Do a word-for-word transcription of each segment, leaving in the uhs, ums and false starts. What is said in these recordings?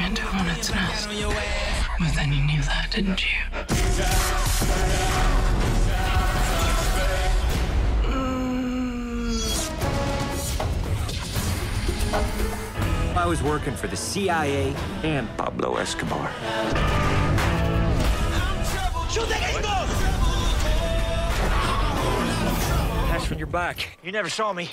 into a hornet's nest. But then you knew that, didn't you? I was working for the C I A and Pablo Escobar. That's when you're back. You never saw me.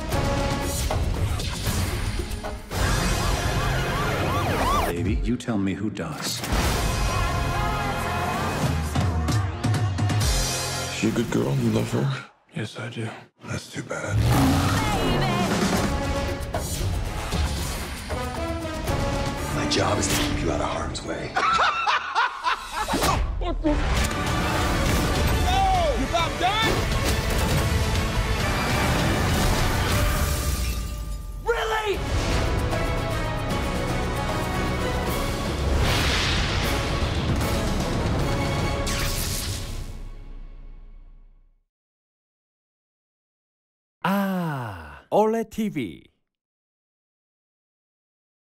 Baby, you tell me who does. She a good girl? You love her? Yes, I do. That's too bad. My job is to keep you out of harm's way. No! You about done? Really? Ah, 올레 티비